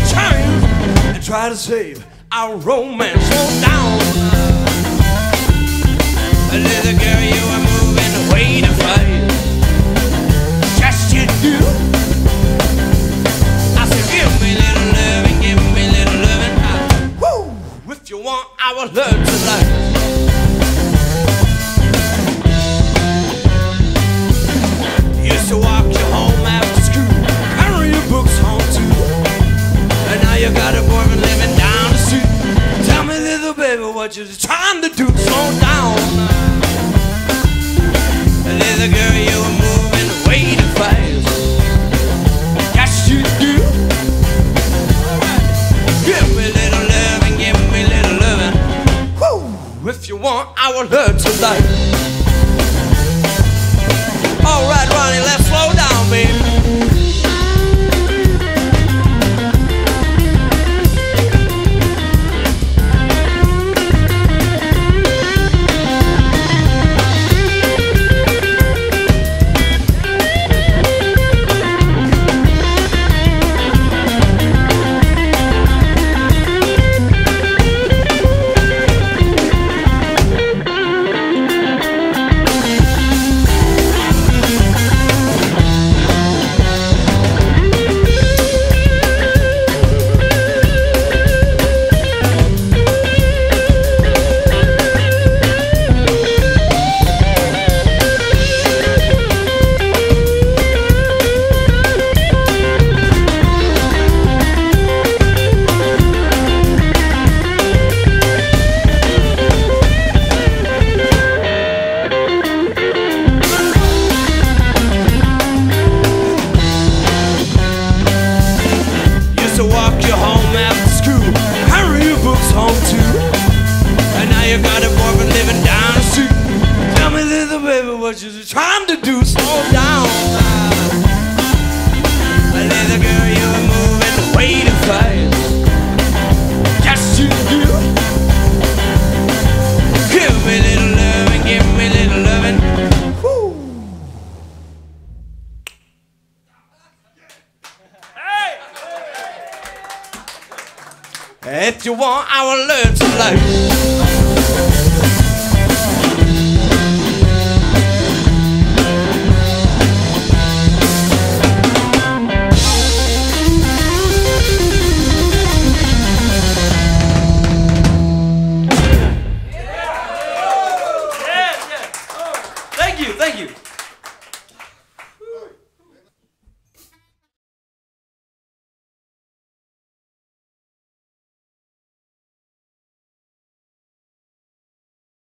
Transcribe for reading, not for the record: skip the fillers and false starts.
change and try to save our romance. Slow down. Little girl, you are moving way too fast. Just you do. I said, give me a little loving, give me a little loving. Woo! If you want our love to last. Used to walk you home after school, carry your books home too. And now you got a boyfriend living down the street. Tell me, little baby, what you trying to do? Slow down. Little girl, you are moving way too fast. Yes, you do. Give me a little loving, give me a little loving. Woo! If you want our love tonight. All right, Ronnie, let's slow down, baby. To walk you home after school, carry your books home too. And now you got a boyfriend living down the street. Tell me, little baby, what you trying to do? Slow down. Little girl, you are moving way too fast. Yes, you do. Give me a little loving, give me a little loving. If you want our love to life.